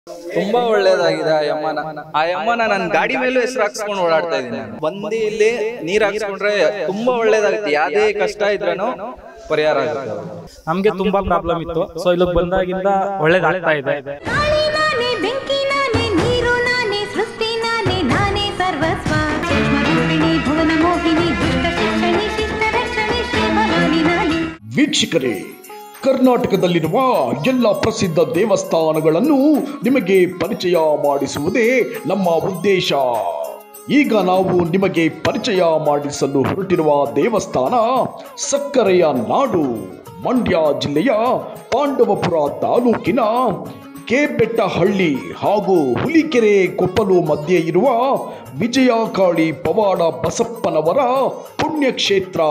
ತುಂಬಾ ಒಳ್ಳೇದಾಗಿದೆ ಆ ಯಮ್ಮನ ನನ್ನ ಗಾಡಿ ಮೇಲೂ ಹೆಸರು ಹಾಕ್ಸ್ಕೊಂಡು ಓಡಾಡ್ತಾ ಇದ್ದೀನಿ. ಬಂದಿಯಲ್ಲಿ ನೀರ್ ಹಾಕ್ಸ್ಕೊಂಡ್ರೆ ತುಂಬಾ ಒಳ್ಳೇದಾಗುತ್ತೆ. ಯಾವ್ದೇ ಕಷ್ಟ ಇದ್ರೂ ಪರಿಹಾರ ಆಗುತ್ತೆ. ನಮ್ಗೆ ತುಂಬಾ ಪ್ರಾಬ್ಲಮ್ ಇತ್ತು, ಸೊ ಇಲ್ಲಿಗೆ ಬಂದಾಗಿಂದ ಒಳ್ಳೇದಾಗ್ತಾ ಇದೆ. ವೀಕ್ಷಕರೇ, ಕರ್ನಾಟಕದಲ್ಲಿರುವ ಎಲ್ಲ ಪ್ರಸಿದ್ಧ ದೇವಸ್ಥಾನಗಳನ್ನು ನಿಮಗೆ ಪರಿಚಯ ಮಾಡಿಸುವುದೇ ನಮ್ಮ ಉದ್ದೇಶ. ಈಗ ನಾವು ನಿಮಗೆ ಪರಿಚಯ ಮಾಡಿಸಲು ಹೊರಟಿರುವ ದೇವಸ್ಥಾನ ಸಕ್ಕರೆಯ ನಾಡು, ಮಂಡ್ಯ ಜಿಲ್ಲೆಯ ಪಾಂಡವಪುರ ತಾಲೂಕಿನ ಕೆಬೆಟ್ಟಹಳ್ಳಿ ಹಾಗೂ ಹುಲಿಕೆರೆ ಕೊಪ್ಪಲು ಮಧ್ಯೆ ಇರುವ ವಿಜಯಕಾಳಿ ಪವಾಡ ಬಸಪ್ಪನವರ ಪುಣ್ಯಕ್ಷೇತ್ರ.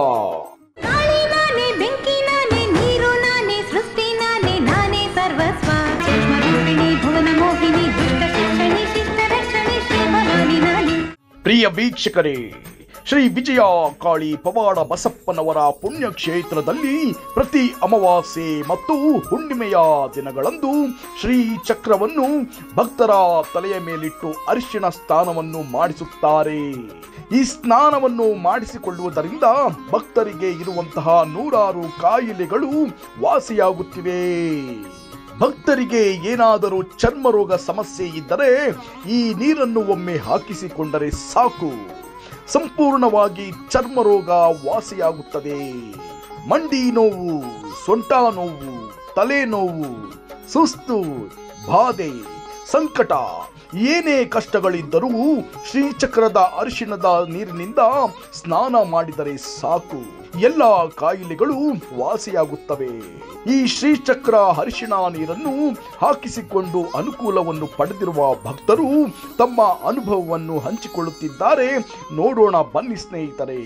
ಪ್ರಿಯ ವೀಕ್ಷಕರೇ, ಶ್ರೀ ವಿಜಯ ಕಾಳಿ ಪವಾಡ ಬಸಪ್ಪನವರ ಪುಣ್ಯಕ್ಷೇತ್ರದಲ್ಲಿ ಪ್ರತಿ ಅಮಾವಾಸ್ಯೆ ಮತ್ತು ಹುಣ್ಣಿಮೆಯ ದಿನಗಳಂದು ಶ್ರೀ ಚಕ್ರವನ್ನು ಭಕ್ತರ ತಲೆಯ ಮೇಲಿಟ್ಟು ಅರಿಶಿಣ ಸ್ನಾನವನ್ನು ಮಾಡಿಸುತ್ತಾರೆ. ಈ ಸ್ನಾನವನ್ನು ಮಾಡಿಸಿಕೊಳ್ಳುವುದರಿಂದ ಭಕ್ತರಿಗೆ ಇರುವಂತಹ ನೂರಾರು ಕಾಯಿಲೆಗಳು ವಾಸಿಯಾಗುತ್ತಿವೆ. ಭಕ್ತರಿಗೆ ಏನಾದರೂ ಚರ್ಮ ರೋಗ ಸಮಸ್ಯೆ ಇದ್ದರೆ ಈ ನೀರನ್ನು ಒಮ್ಮೆ ಹಾಕಿಸಿಕೊಂಡರೆ ಸಾಕು, ಸಂಪೂರ್ಣವಾಗಿ ಚರ್ಮ ರೋಗ ವಾಸಿಯಾಗುತ್ತದೆ. ಮಂಡಿ ನೋವು, ಸೊಂಟ ನೋವು, ತಲೆನೋವು, ಸುಸ್ತು, ಬಾಧೆ, ಸಂಕಟ, ಏನೇ ಕಷ್ಟಗಳಿದ್ದರೂ ಶ್ರೀಚಕ್ರದ ಅರಿಶಿಣದ ನೀರಿನಿಂದ ಸ್ನಾನ ಮಾಡಿದರೆ ಸಾಕು, ಎಲ್ಲ ಕಾಯಿಲೆಗಳು ವಾಸಿಯಾಗುತ್ತವೆ. ಈ ಶ್ರೀಚಕ್ರ ಅರಿಶಿಣ ನೀರನ್ನು ಹಾಕಿಸಿಕೊಂಡು ಅನುಕೂಲವನ್ನು ಪಡೆದಿರುವ ಭಕ್ತರು ತಮ್ಮ ಅನುಭವವನ್ನು ಹಂಚಿಕೊಳ್ಳುತ್ತಿದ್ದಾರೆ. ನೋಡೋಣ ಬನ್ನಿ ಸ್ನೇಹಿತರೆ.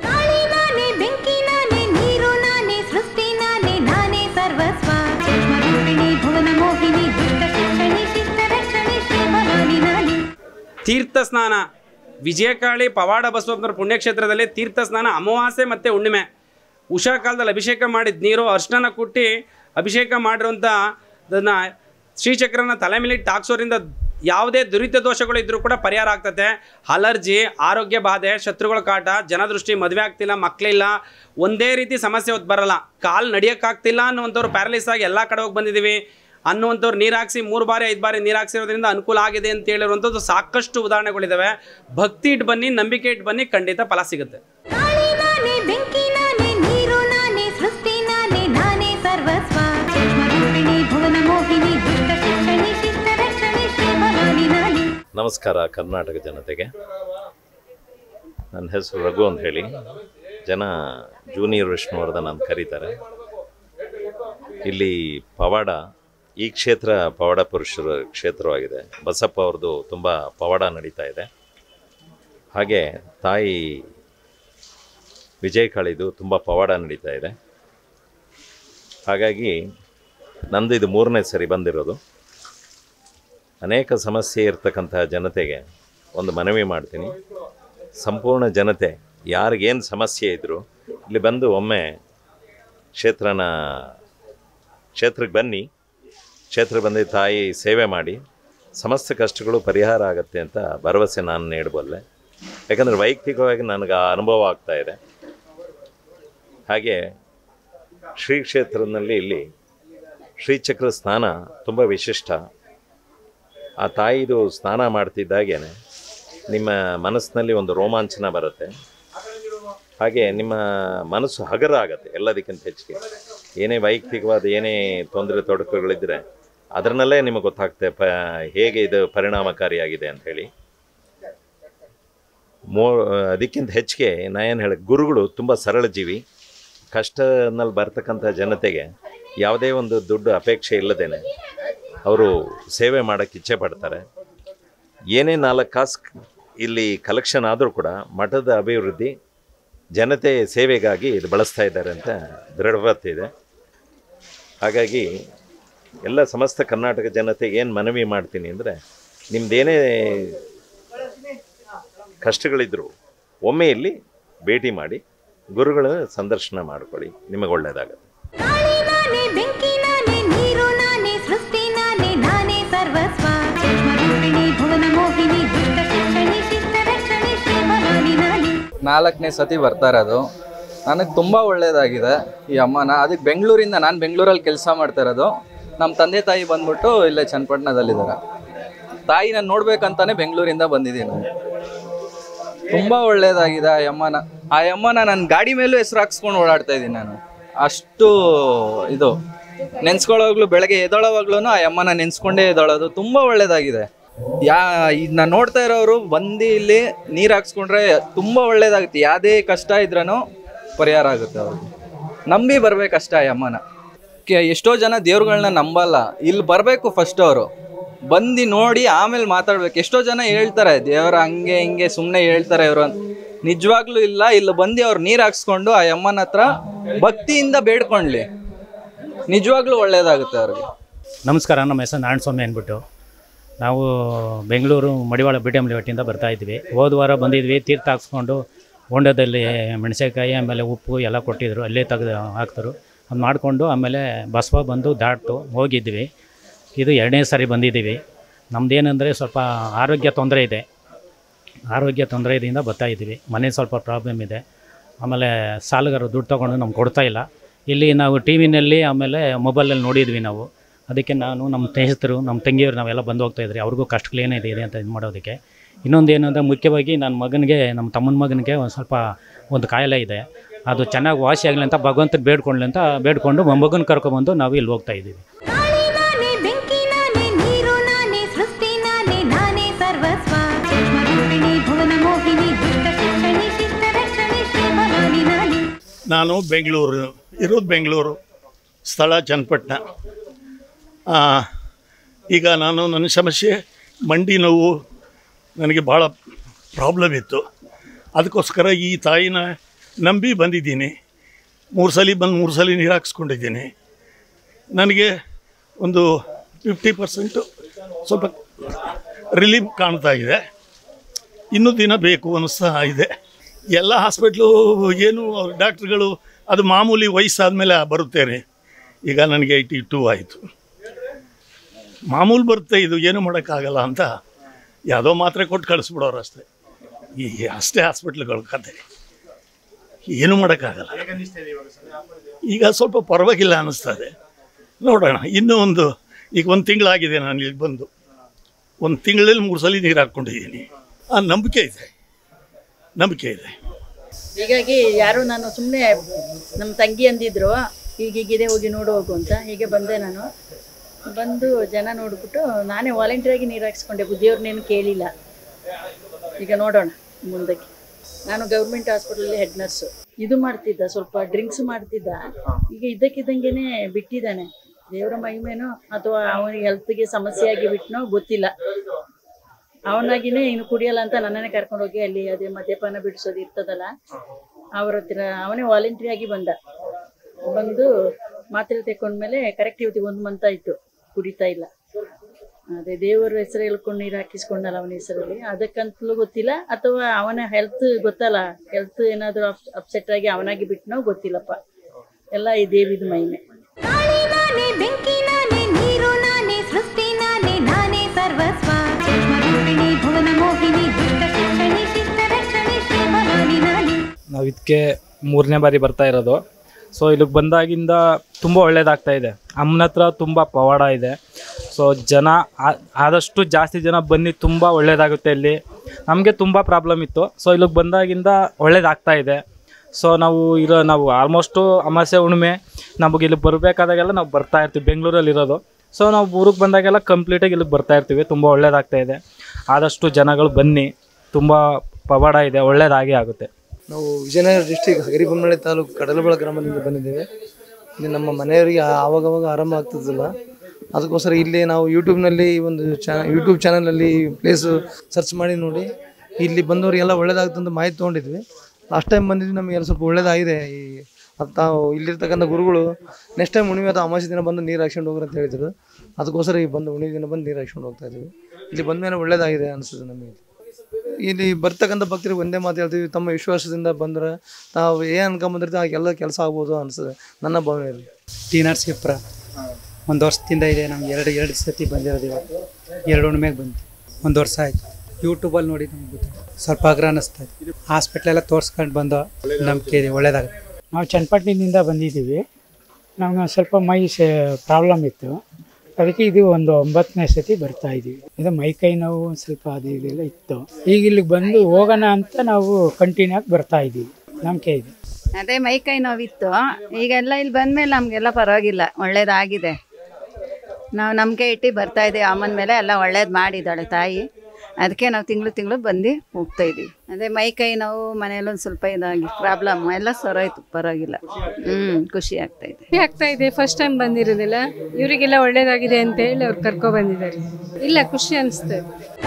ತೀರ್ಥ ಸ್ನಾನ ವಿಜಯಕಾಳಿ ಪವಾಡ ಬಸವಪ್ಪನವರ ಪುಣ್ಯಕ್ಷೇತ್ರದಲ್ಲಿ ತೀರ್ಥ ಸ್ನಾನ ಅಮಾವಾಸ್ಯೆ ಮತ್ತು ಹುಣ್ಣಿಮೆ ಉಷಾ ಕಾಲದಲ್ಲಿ ಅಭಿಷೇಕ ಮಾಡಿದ ನೀರು ಅರ್ಶನ ಕುಟ್ಟಿ ಅಭಿಷೇಕ ಮಾಡಿರುವಂಥ ಅದನ್ನು ಶ್ರೀಚಕ್ರನ ತಲೆ ಮೇಲೆ ತಾಕ್ಸೋದ್ರಿಂದ ಯಾವುದೇ ದುರಿತ ದೋಷಗಳು ಇದ್ದರೂ ಕೂಡ ಪರಿಹಾರ ಆಗ್ತದೆ. ಅಲರ್ಜಿ, ಆರೋಗ್ಯ ಬಾಧೆ, ಶತ್ರುಗಳ ಕಾಟ, ಜನದೃಷ್ಟಿ, ಮದುವೆ ಆಗ್ತಿಲ್ಲ, ಮಕ್ಕಳಿಲ್ಲ, ಒಂದೇ ರೀತಿ ಸಮಸ್ಯೆ ಹೊತ್ತು ಬರಲ್ಲ, ಕಾಲು ನಡಿಯೋಕ್ಕಾಗ್ತಿಲ್ಲ ಅನ್ನುವಂಥವ್ರು ಪ್ಯಾರಲೈಸ್ ಆಗಿ ಎಲ್ಲ ಕಡೆ ಹೋಗಿ ಬಂದಿದ್ದೀವಿ ಅನ್ನುವಂಥವ್ರು ನೀರು ಹಾಕ್ಸಿ 3 ಬಾರಿ 5 ಬಾರಿ ನೀರು ಹಾಕ್ಸಿರೋದ್ರಿಂದ ಅನುಕೂಲ ಆಗಿದೆ ಅಂತ ಹೇಳಿರುವಂಥದ್ದು ಸಾಕಷ್ಟು ಉದಾಹರಣೆಗಳಿದ್ದಾವೆ. ಭಕ್ತಿ ಇಟ್ಟು ಬನ್ನಿ, ನಂಬಿಕೆ ಇಟ್ಟು ಬನ್ನಿ, ಖಂಡಿತ ಫಲ ಸಿಗುತ್ತೆ. ನಮಸ್ಕಾರ ಕರ್ನಾಟಕ ಜನತೆಗೆ. ನನ್ನ ಹೆಸರು ರಘು ಅಂತ ಹೇಳಿ, ಜನ ಜೂನಿಯರ್ ವಿಷ್ಣುವರ್ಧನ್ ಅಂತ ಕರೀತಾರೆ. ಇಲ್ಲಿ ಪವಾಡ, ಈ ಕ್ಷೇತ್ರ ಪವಾಡ ಪುರುಷರ ಕ್ಷೇತ್ರವಾಗಿದೆ. ಬಸಪ್ಪ ಅವ್ರದ್ದು ತುಂಬ ಪವಾಡ ನಡೀತಾ ಇದೆ. ಹಾಗೆ ತಾಯಿ ವಿಜಯಕಾಳಿದು ತುಂಬ ಪವಾಡ ನಡೀತಾ ಇದೆ. ಹಾಗಾಗಿ ನಂದು ಇದು 3ನೇ ಸರಿ ಬಂದಿರೋದು. ಅನೇಕ ಸಮಸ್ಯೆ ಇರ್ತಕ್ಕಂಥ ಜನತೆಗೆ ಒಂದು ಮನವಿ ಮಾಡ್ತೀನಿ. ಸಂಪೂರ್ಣ ಜನತೆ ಯಾರಿಗೇನು ಸಮಸ್ಯೆ ಇದ್ದರೂ ಇಲ್ಲಿ ಬಂದು ಒಮ್ಮೆ ಕ್ಷೇತ್ರಕ್ಕೆ ಬನ್ನಿ. ಕ್ಷೇತ್ರಕ್ಕೆ ಬಂದು ತಾಯಿ ಸೇವೆ ಮಾಡಿ ಸಮಸ್ತ ಕಷ್ಟಗಳು ಪರಿಹಾರ ಆಗುತ್ತೆ ಅಂತ ಭರವಸೆ ನಾನು ನೀಡಬಲ್ಲೆ. ಯಾಕಂದರೆ ವೈಯಕ್ತಿಕವಾಗಿ ನನಗೆ ಆ ಅನುಭವ ಆಗ್ತಾ ಇದೆ. ಹಾಗೆ ಶ್ರೀ ಕ್ಷೇತ್ರದಲ್ಲಿ ಇಲ್ಲಿ ಶ್ರೀಚಕ್ರ ಸ್ನಾನ ತುಂಬ ವಿಶಿಷ್ಟ. ಆ ತಾಯಿದು ಸ್ನಾನ ಮಾಡ್ತಿದ್ದಾಗೇ ನಿಮ್ಮ ಮನಸ್ಸಿನಲ್ಲಿ ಒಂದು ರೋಮಾಂಚನ ಬರುತ್ತೆ. ಹಾಗೆ ನಿಮ್ಮ ಮನಸ್ಸು ಹಗರ ಆಗುತ್ತೆ. ಎಲ್ಲದಕ್ಕಿಂತ ಹೆಚ್ಚಿಗೆ ಏನೇ ವೈಯಕ್ತಿಕವಾದ ಏನೇ ತೊಂದರೆ ತೊಡಕುಗಳಿದ್ದರೆ ಅದರಲ್ಲೇ ನಿಮಗೆ ಗೊತ್ತಾಗ್ತದೆ ಹೇಗೆ ಇದು ಪರಿಣಾಮಕಾರಿಯಾಗಿದೆ ಅಂಥೇಳಿ. ಅದಕ್ಕಿಂತ ಹೆಚ್ಚಿಗೆ ನಾ ಏನು ಹೇಳಿ, ಗುರುಗಳು ತುಂಬ ಸರಳ ಜೀವಿ. ಕಷ್ಟದಲ್ಲಿ ಬರ್ತಕ್ಕಂಥ ಜನತೆಗೆ ಯಾವುದೇ ಒಂದು ದುಡ್ಡು ಅಪೇಕ್ಷೆ ಇಲ್ಲದೇನೆ ಅವರು ಸೇವೆ ಮಾಡೋಕ್ಕೆ ಇಚ್ಛೆ ಪಡ್ತಾರೆ. ಏನೇ 4 ಕಾಸು ಇಲ್ಲಿ ಕಲೆಕ್ಷನ್ ಆದರೂ ಕೂಡ ಮಠದ ಅಭಿವೃದ್ಧಿ, ಜನತೆ ಸೇವೆಗಾಗಿ ಇದು ಬಳಸ್ತಾ ಇದ್ದಾರೆ ಅಂತ ದೃಢತೆ ಇದೆ. ಹಾಗಾಗಿ ಎಲ್ಲ ಸಮಸ್ತ ಕರ್ನಾಟಕ ಜನತೆಗೆ ಏನು ಮನವಿ ಮಾಡ್ತೀನಿ ಅಂದರೆ, ನಿಮ್ಮದೇನೇ ಕಷ್ಟಗಳಿದ್ದರೂ ಒಮ್ಮೆ ಇಲ್ಲಿ ಭೇಟಿ ಮಾಡಿ ಗುರುಗಳ ಸಂದರ್ಶನ ಮಾಡ್ಕೊಳ್ಳಿ, ನಿಮಗೆ ಒಳ್ಳೆಯದಾಗುತ್ತೆ. ನಾನೇ ಬೆಂಕಿ ನಾನೇ ನೀರು ನಾನೇ ಸೃಷ್ಟಿ ನಾನೇ ನಾನೇ ಸರ್ವಸ್ವ 4ನೇ ಸತಿ ಬರ್ತಾ ಇರೋದು. ನನಗೆ ತುಂಬ ಒಳ್ಳೆಯದಾಗಿದೆ ಈ ಅಮ್ಮನ. ಅದಕ್ಕೆ ಬೆಂಗಳೂರಿಂದ, ನಾನು ಬೆಂಗಳೂರಲ್ಲಿ ಕೆಲಸ ಮಾಡ್ತಾ ಇರೋದು. ನಮ್ಮ ತಂದೆ ತಾಯಿ ಬಂದ್ಬಿಟ್ಟು ಇಲ್ಲೇ ಚನ್ನಪಟ್ಟಣದಲ್ಲಿದ್ದಾರೆ. ತಾಯಿನ ನೋಡ್ಬೇಕಂತಾನೆ ಬೆಂಗಳೂರಿಂದ ಬಂದಿದ್ದೀನಿ. ತುಂಬ ಒಳ್ಳೆಯದಾಗಿದೆ ಆ ಅಮ್ಮನ ನನ್ನ ಗಾಡಿ ಮೇಲೂ ಹೆಸರು ಹಾಕ್ಸ್ಕೊಂಡು ಓಡಾಡ್ತಾ ಇದ್ದೀನಿ ನಾನು. ಅಷ್ಟು ಇದು ನೆನ್ಸ್ಕೊಳ್ಳೋವಾಗ್ಲೂ, ಬೆಳಗ್ಗೆ ಎದ್ದೊಳವಾಗ್ಲೂ ಆ ಅಮ್ಮನ ನೆನ್ಸ್ಕೊಂಡೇ ಎದ್ದೊಳೋದು. ತುಂಬ ಒಳ್ಳೆಯದಾಗಿದೆ. ಇದನ್ನ ನೋಡ್ತಾ ಇರೋರು ಬಂದು ಇಲ್ಲಿ ನೀರು ಹಾಕ್ಸ್ಕೊಂಡ್ರೆ ತುಂಬ ಒಳ್ಳೇದಾಗುತ್ತೆ. ಯಾವುದೇ ಕಷ್ಟ ಇದ್ರೂ ಪರಿಹಾರ ಆಗುತ್ತೆ. ಅವ್ರಿಗೆ ನಂಬಿ ಬರ್ಬೇಕಷ್ಟೇ ಆ ಅಮ್ಮನ. ಎಷ್ಟೋ ಜನ ದೇವ್ರುಗಳನ್ನ ನಂಬಲ್ಲ, ಇಲ್ಲಿ ಬರಬೇಕು ಫಸ್ಟ್. ಅವರು ಬಂದು ನೋಡಿ ಆಮೇಲೆ ಮಾತಾಡ್ಬೇಕು. ಎಷ್ಟೋ ಜನ ಹೇಳ್ತಾರೆ ದೇವರ ಹಂಗೆ ಹಿಂಗೆ ಸುಮ್ಮನೆ ಹೇಳ್ತಾರೆ ಇವರು ಅಂತ. ನಿಜವಾಗ್ಲೂ ಇಲ್ಲ, ಇಲ್ಲಿ ಬಂದು ಅವ್ರು ನೀರು ಹಾಕ್ಸ್ಕೊಂಡು ಆ ಅಮ್ಮನ ಹತ್ರ ಭಕ್ತಿಯಿಂದ ಬೇಡ್ಕೊಳ್ಳಿ, ನಿಜವಾಗ್ಲೂ ಒಳ್ಳೇದಾಗುತ್ತೆ ಅವ್ರಿಗೆ. ನಮಸ್ಕಾರ, ನಮ್ಮ ಹೆಸರು ನಾರಾಯಣಸ್ವಾಮಿ ಅಂದ್ಬಿಟ್ಟು. ನಾವು ಬೆಂಗಳೂರು ಮಡಿವಾಳ BTM ಲೇಔಟಿಂದ ಬರ್ತಾಯಿದ್ವಿ. ಹೋದ ವಾರ ಬಂದಿದ್ವಿ, ತೀರ್ಥ ಹಾಕ್ಸ್ಕೊಂಡು ಹೊಂಡದಲ್ಲಿ ಮೆಣಸಿನಕಾಯಿ ಆಮೇಲೆ ಉಪ್ಪು ಎಲ್ಲ ಕೊಟ್ಟಿದ್ದರು, ಅಲ್ಲೇ ತೆಗೆದು ಹಾಕ್ತರು. ಅದು ಮಾಡಿಕೊಂಡು ಆಮೇಲೆ ಬಸವ ಬಂದು ದಾಟು ಹೋಗಿದ್ವಿ. ಇದು 2ನೇ ಸಾರಿ ಬಂದಿದ್ದೀವಿ. ನಮ್ಮದೇನೆಂದರೆ ಸ್ವಲ್ಪ ಆರೋಗ್ಯ ತೊಂದರೆಯಿಂದ ಬರ್ತಾಯಿದ್ದೀವಿ. ಮನೆ ಸ್ವಲ್ಪ ಪ್ರಾಬ್ಲಮ್ ಇದೆ. ಆಮೇಲೆ ಸಾಲಗಾರರು ದುಡ್ಡು ತೊಗೊಂಡು ನಮ್ಗೆ ಕೊಡ್ತಾಯಿಲ್ಲ. ಇಲ್ಲಿ ನಾವು TV ನಲ್ಲಿ ಆಮೇಲೆ ಮೊಬೈಲಲ್ಲಿ ನೋಡಿದ್ವಿ ನಾವು. ಅದಕ್ಕೆ ನಾನು, ನಮ್ಮ ಸ್ನೇಹಿತರು, ನಮ್ಮ ತಂಗಿಯವರು ನಾವೆಲ್ಲ ಬಂದು ಹೋಗ್ತಾಯಿದ್ರಿ. ಅವ್ರಿಗೂ ಕಷ್ಟಗಳೇನಿದೆ ಅಂತ ಇದು ಮಾಡೋದಕ್ಕೆ. ಇನ್ನೊಂದು ಏನಂದರೆ ಮುಖ್ಯವಾಗಿ ನನ್ನ ಮಗನಿಗೆ, ನಮ್ಮ ತಮ್ಮನ ಮಗನಿಗೆ ಒಂದು ಕಾಯಿಲೆ ಇದೆ. ಅದು ಚೆನ್ನಾಗಿ ವಾಸಿ ಆಗಲಿ ಅಂತ ಭಗವಂತನ ಬೇಡ್ಕೊಳ್ಳಿ ಅಂತ ಬೇಡ್ಕೊಂಡು ಮೊಮ್ಮಗನ ಕರ್ಕೊಬಂದು ನಾವು ಇಲ್ಲಿ ಹೋಗ್ತಾಯಿದ್ದೀವಿ. ನಾನು ಇರೋದು ಬೆಂಗಳೂರು, ಸ್ಥಳ ಚನ್ನಪಟ್ಟಣ. ಈಗ ನನ್ನ ಸಮಸ್ಯೆ ಮಂಡಿ ನೋವು. ನನಗೆ ಭಾಳ ಪ್ರಾಬ್ಲಮ್ ಇತ್ತು. ಅದಕ್ಕೋಸ್ಕರ ಈ ತಾಯಿನ ನಂಬಿ ಬಂದಿದ್ದೀನಿ. 3 ಸಲ ಬಂದು 3 ಸಲ ನೀರು ಹಾಕ್ಸ್ಕೊಂಡಿದ್ದೀನಿ. ನನಗೆ ಒಂದು 50% ಸ್ವಲ್ಪ ರಿಲೀಫ್ ಕಾಣ್ತಾ ಇದೆ. ಇನ್ನೂ ದಿನ ಬೇಕು ಅನ್ನಿಸ್ತಾ ಇದೆ. ಎಲ್ಲ ಹಾಸ್ಪಿಟ್ಲು ಏನು ಡಾಕ್ಟ್ರುಗಳು ಅದು ಮಾಮೂಲಿ ವಯಸ್ಸಾದಮೇಲೆ ಬರುತ್ತೇನೆ. ಈಗ ನನಗೆ 82 ಆಯಿತು. ಮಾಮೂಲು ಬರುತ್ತೆ, ಇದು ಏನು ಮಾಡೋಕ್ಕಾಗಲ್ಲ ಅಂತ ಯಾವುದೋ ಮಾತ್ರೆ ಕೊಟ್ಟು ಕಳಿಸ್ಬಿಡೋರು ಅಷ್ಟೇ. ಅಷ್ಟೇ ಹಾಸ್ಪಿಟ್ಲುಗಳ ಕತೆ, ಏನು ಮಾಡೋಕ್ಕಾಗಲ್ಲ. ಈಗ ಸ್ವಲ್ಪ ಪರವಾಗಿಲ್ಲ ಅನ್ನಿಸ್ತದೆ. ನೋಡೋಣ. ಇನ್ನೂ ಈಗ 1 ತಿಂಗಳಾಗಿದೆ ನಾನು ಇಲ್ಲಿ ಬಂದು. 1 ತಿಂಗಳಲ್ಲಿ 3 ಸಲ ನೀರು ಹಾಕ್ಕೊಂಡಿದ್ದೀನಿ. ಆ ನಂಬಿಕೆ ಇದೆ. ಹೀಗಾಗಿ ಯಾರು, ನಾನು ಸುಮ್ಮನೆ ನಮ್ಮ ತಂಗಿ ಅಂದಿದ್ರು ಹೀಗಿದೆ ಹೋಗಿ ನೋಡು ಹೋಗು ಅಂತ. ಹೀಗೆ ಬಂದೆ. ನಾನು ಬಂದು ಜನ ನೋಡ್ಬಿಟ್ಟು ನಾನೇ ವಾಲಂಟಿಯರಾಗಿ ನೀರು ಹಾಕ್ಸ್ಕೊಂಡೆ. ಬುದ್ಧಿಯವ್ರನ್ನೇನು ಕೇಳಿಲ್ಲ. ಈಗ ನೋಡೋಣ ಮುಂದಕ್ಕೆ. ನಾನು ಗೌರ್ಮೆಂಟ್ ಹಾಸ್ಪಿಟಲಲ್ಲಿ ಹೆಡ್ ನರ್ಸು. ಇದು ಮಾಡ್ತಿದ್ದ, ಸ್ವಲ್ಪ ಡ್ರಿಂಕ್ಸ್ ಮಾಡ್ತಿದ್ದ. ಈಗ ಇದ್ದಕ್ಕಿದ್ದಂಗೆ ಬಿಟ್ಟಿದ್ದಾನೆ. ದೇವರ ಮಹಿಮೇನೋ ಅಥವಾ ಅವನಿಗೆ ಹೆಲ್ತ್ಗೆ ಸಮಸ್ಯೆ ಆಗಿ ಬಿಟ್ಟನೋ ಗೊತ್ತಿಲ್ಲ. ಅವನಾಗಿನೇ ಇನ್ನು ಕುಡಿಯಲ್ಲ ಅಂತ ನನ್ನನ್ನೇ ಕರ್ಕೊಂಡೋಗಿ ಅಲ್ಲಿ ಅದೇ ಮದ್ಯಪಾನ ಬಿಡಿಸೋದು ಇರ್ತದಲ್ಲ ಅವ್ರ ಹತ್ರ ಅವನೇ ವಾಲಂಟ್ರಿ ಆಗಿ ಬಂದು ಮಾತ್ರೆ ತೆಕ್ಕೊಂಡ್ಮೇಲೆ ಕರೆಕ್ಟ್ ಇವತ್ತಿಗೆ 1 ಮಂತ್ ಆಯಿತು ಕುಡಿತಾ ಇಲ್ಲ. ಅದೇ ದೇವರ ಹೆಸರು ಹೇಳ್ಕೊಂಡು ನೀರು ಹಾಕಿಸ್ಕೊಂಡಲ್ಲ ಅವನ ಹೆಸರಲ್ಲಿ. ಅದಕ್ಕಂತಲೂ ಗೊತ್ತಿಲ್ಲ ಅಥವಾ ಅವನ ಹೆಲ್ತ್ ಗೊತ್ತಲ್ಲ, ಹೆಲ್ತ್ ಏನಾದರೂ ಅಪ್ಸೆಟ್ ಆಗಿ ಅವನಾಗಿ ಬಿಟ್ಟನೋ ಗೊತ್ತಿಲ್ಲಪ್ಪ. ಎಲ್ಲ ಈ ದೇವಿದ ಮಹಿಮೆ. ನಾವು ಇದಕ್ಕೆ 3ನೇ ಬಾರಿ ಬರ್ತಾ ಇರೋದು. ಸೊ ಇಲ್ಲಿಗೆ ಬಂದಾಗಿಂದ ತುಂಬ ಒಳ್ಳೇದಾಗ್ತಾ ಇದೆ. ಅಮ್ಮನ ಹತ್ರ ತುಂಬ ಪವಾಡ ಇದೆ. ಸೊ ಜನ ಆದಷ್ಟು ಜಾಸ್ತಿ ಜನ ಬನ್ನಿ, ತುಂಬ ಒಳ್ಳೇದಾಗುತ್ತೆ. ಇಲ್ಲಿ ನಮಗೆ ತುಂಬ ಪ್ರಾಬ್ಲಮ್ ಇತ್ತು. ಸೊ ಇಲ್ಲಿಗೆ ಬಂದಾಗಿಂದ ಒಳ್ಳೇದಾಗ್ತಾ ಇದೆ. ಸೊ ನಾವು ಆಲ್ಮೋಸ್ಟು ಅಮಾವಾಸ್ಯೆ ಹುಣ್ಣಿಮೆ ನಮಗೆ ಇಲ್ಲಿ ಬರಬೇಕಾದಾಗೆಲ್ಲ ನಾವು ಬರ್ತಾ ಇರ್ತೀವಿ. ಬೆಂಗಳೂರಲ್ಲಿರೋದು. ಸೊ ನಾವು ಊರಿಗೆ ಬಂದಾಗೆಲ್ಲ ಕಂಪ್ಲೀಟಾಗಿ ಇಲ್ಲಿಗೆ ಬರ್ತಾ ಇರ್ತೀವಿ. ತುಂಬ ಒಳ್ಳೇದಾಗ್ತಾ ಇದೆ. ಆದಷ್ಟು ಜನಗಳು ಬನ್ನಿ, ತುಂಬ ಪವಾಡ ಇದೆ, ಒಳ್ಳೇದಾಗೇ ಆಗುತ್ತೆ. ನಾವು ವಿಜಯನಗರ ಡಿಸ್ಟಿಕ್ ಹಗರಿಬೊಮ್ಮನಹಳ್ಳಿ ತಾಲೂಕು ಕಡಲಬಾಳ ಗ್ರಾಮದಿಂದ ಬಂದಿದ್ದೇವೆ. ಇಲ್ಲಿ ನಮ್ಮ ಮನೆಯವರಿಗೆ ಆವಾಗವಾಗ ಆರಾಮ ಆಗ್ತಿದ್ದಿಲ್ಲ. ಅದಕ್ಕೋಸ್ಕರ ಇಲ್ಲಿ ನಾವು ಯೂಟ್ಯೂಬ್ನಲ್ಲಿ ಒಂದು ಯೂಟ್ಯೂಬ್ ಚಾನಲಲ್ಲಿ ಪ್ಲೇಸು ಸರ್ಚ್ ಮಾಡಿ ನೋಡಿ ಇಲ್ಲಿ ಬಂದವರಿಗೆಲ್ಲ ಒಳ್ಳೇದಾಗ್ತಂತ ಮಾಹಿತಿ ತೊಗೊಂಡಿದ್ವಿ. ಲಾಸ್ಟ್ ಟೈಮ್ ಬಂದಿದ್ವಿ, ನಮಗೆಲ್ಲ ಸ್ವಲ್ಪ ಒಳ್ಳೇದಾಗಿದೆ. ತಾವು ಇಲ್ಲಿರ್ತಕ್ಕಂಥ ಗುರುಗಳು ನೆಕ್ಸ್ಟ್ ಟೈಮ್ ಹುಣ್ಣಿಮೆ ಅಥವಾ ಅಮಾವಾಸ್ಯೆ ದಿನ ಬಂದು ನೀರು ಹಾಕ್ಸ್ಕೊಂಡು ಹೋಗ್ರಿ ಅಂತ ಹೇಳಿದ್ರು. ಅದಕ್ಕೋಸ್ಕರ ಈ ಹುಣ್ಣಿಮೆ ದಿನ ಬಂದು ನೀರು ಹಾಕ್ಸ್ಕೊಂಡು ಹೋಗ್ತಾ ಇದ್ದೀವಿ. ಇಲ್ಲಿ ಬಂದ ಮೇಲೆ ಒಳ್ಳೇದಾಗಿದೆ ಅನಿಸ್ತದೆ ನಮಗೆ. ಇಲ್ಲಿ ಬರ್ತಕ್ಕಂಥ ಭಕ್ತರಿಗೆ ಒಂದೇ ಮಾತು ಹೇಳ್ತೀವಿ, ತಮ್ಮ ವಿಶ್ವಾಸದಿಂದ ಬಂದರೆ ನಾವು ಏನು ಅನ್ಕೊಂಬಂದಿರ್ತೀವಿ ಆಗೆಲ್ಲ ಕೆಲಸ ಆಗ್ಬೋದು ಅನಿಸ್ತದೆ ನನ್ನ ಭಾವನೆಯಲ್ಲಿ. ಟಿ ನರಸೀಪುರ 1 ವರ್ಷದಿಂದ ಇದೆ. ನಮ್ಗೆ ಎರಡು ಸತಿ ಬಂದಿರೋದು. ಇವತ್ತು 2 ಹುಣ್ಣಿಮೆಗೆ ಬಂದು 1 ವರ್ಷ ಆಯಿತು. ಯೂಟ್ಯೂಬಲ್ಲಿ ನೋಡಿ ನಮ್ಗೆ ಗೊತ್ತು. ಸ್ವಲ್ಪ ಆಗ್ರಹ ಅನ್ನಿಸ್ತಾ ಇದೆ. ಹಾಸ್ಪಿಟ್ಲೆಲ್ಲ ತೋರಿಸ್ಕೊಂಡು ಬಂದು ನಂಬಿಕೆ ಇದೆ, ಒಳ್ಳೇದಾಗುತ್ತೆ. ನಾವು ಚನ್ನಪಟ್ಟಣದಿಂದ ಬಂದಿದ್ದೀವಿ. ನಮ್ಗೆ ಸ್ವಲ್ಪ ಮೈ ಪ್ರಾಬ್ಲಮ್ ಇತ್ತು, ಅದಕ್ಕೆ ಇದು ಒಂದು 9ನೇ ಸತಿ ಬರ್ತಾ ಇದ್ದೀವಿ. ಇದು ಮೈಕೈ ನೋವು ಒಂದು ಸ್ವಲ್ಪ ಅದು ಇದೆಲ್ಲ ಇತ್ತು. ಈಗ ಇಲ್ಲಿಗೆ ಬಂದು ಹೋಗೋಣ ಅಂತ ನಾವು ಕಂಟಿನ್ಯೂ ಆಗಿ ಬರ್ತಾ ಇದ್ದೀವಿ, ನಂಬಿಕೆ ಇದೆ. ಅದೇ ಮೈಕೈ ನೋವಿತ್ತು, ಈಗೆಲ್ಲ ಇಲ್ಲಿ ಬಂದಮೇಲೆ ನಮಗೆಲ್ಲ ಪರವಾಗಿಲ್ಲ, ಒಳ್ಳೇದಾಗಿದೆ. ನಾವು ನಂಬಿಕೆ ಇಟ್ಟು ಬರ್ತಾ ಇದ್ದೀವಿ. ಅಮ್ಮನ ಮೇಲೆ ಎಲ್ಲ ಒಳ್ಳೇದು ಮಾಡಿದ್ದಾಳೆ ತಾಯಿ, ಅದಕ್ಕೆ ನಾವು ತಿಂಗಳು ಬಂದು ಹೋಗ್ತಾ ಇದ್ದೀವಿ. ಅದೇ ಮೈಕೈ ನೋವು ಮನೆಯಲ್ಲೊಂದು ಸ್ವಲ್ಪ ಇದಾಗಿ ಪ್ರಾಬ್ಲಮ್ ಎಲ್ಲ ಸರೋಯ್ತು, ಪರವಾಗಿಲ್ಲ. ಖುಷಿ ಆಗ್ತಾ ಇದೆ. ಫಸ್ಟ್ ಟೈಮ್ ಬಂದಿರೋದಿಲ್ಲ, ಇವರಿಗೆಲ್ಲ ಒಳ್ಳೇದಾಗಿದೆ ಅಂತ ಹೇಳಿ ಅವ್ರು ಕರ್ಕೊ ಬಂದಿದ್ದಾರೆ. ಇಲ್ಲ, ಖುಷಿ ಅನಿಸ್ತದೆ.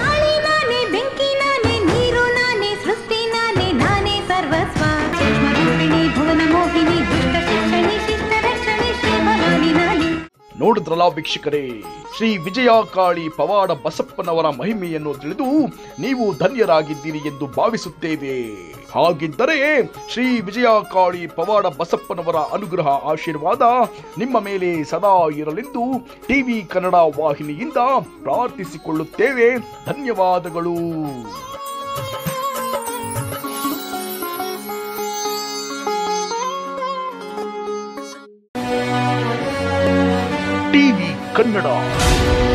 ನೋಡಿದ್ರಲ್ಲ ವೀಕ್ಷಕರೇ, ಶ್ರೀ ವಿಜಯ ಕಾಳಿ ಪವಾಡ ಬಸಪ್ಪನವರ ಮಹಿಮೆಯನ್ನು ತಿಳಿದು ನೀವು ಧನ್ಯರಾಗಿದ್ದೀರಿ ಎಂದು ಭಾವಿಸುತ್ತೇವೆ. ಹಾಗಿದ್ದರೆ ಶ್ರೀ ವಿಜಯ ಕಾಳಿ ಪವಾಡ ಬಸಪ್ಪನವರ ಅನುಗ್ರಹ ಆಶೀರ್ವಾದ ನಿಮ್ಮ ಮೇಲೆ ಸದಾ ಇರಲೆಂದು ಟಿವಿ ಕನ್ನಡ ವಾಹಿನಿಯಿಂದ ಪ್ರಾರ್ಥಿಸಿಕೊಳ್ಳುತ್ತೇವೆ. ಧನ್ಯವಾದಗಳು. ಟಿವಿ ಕನ್ನಡ.